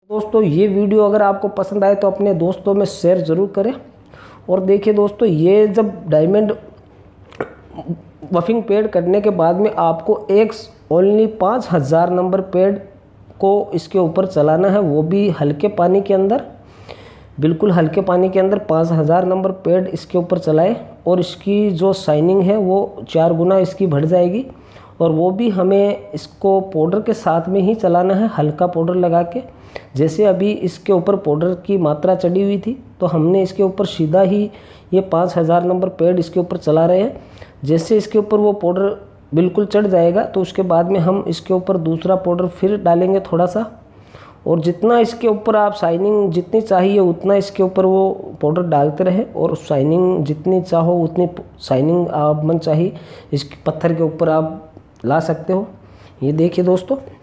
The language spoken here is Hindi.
दोस्तों ये वीडियो अगर आपको पसंद आए तो अपने दोस्तों में शेयर ज़रूर करें। और देखिए दोस्तों, ये जब डायमंड बफिंग पेड करने के बाद में आपको ओनली 5000 नंबर पेड को इसके ऊपर चलाना है, वो भी हल्के पानी के अंदर, बिल्कुल हल्के पानी के अंदर 5000 नंबर पेड इसके ऊपर चलाएं और इसकी जो शाइनिंग है वो 4 गुना इसकी बढ़ जाएगी। और वो भी हमें इसको पाउडर के साथ में ही चलाना है, हल्का पाउडर लगा के। जैसे अभी इसके ऊपर पाउडर की मात्रा चढ़ी हुई थी तो हमने इसके ऊपर सीधा ही ये 5000 नंबर पेड इसके ऊपर चला रहे हैं। जैसे इसके ऊपर वो पाउडर बिल्कुल चढ़ जाएगा तो उसके बाद में हम इसके ऊपर दूसरा पाउडर फिर डालेंगे थोड़ा सा, और जितना इसके ऊपर आप शाइनिंग जितनी चाहिए उतना इसके ऊपर वो पाउडर डालते रहे। और शाइनिंग जितनी चाहो उतनी शाइनिंग आप मन चाहिए इसके पत्थर के ऊपर आप ला सकते हो। ये देखिए दोस्तों,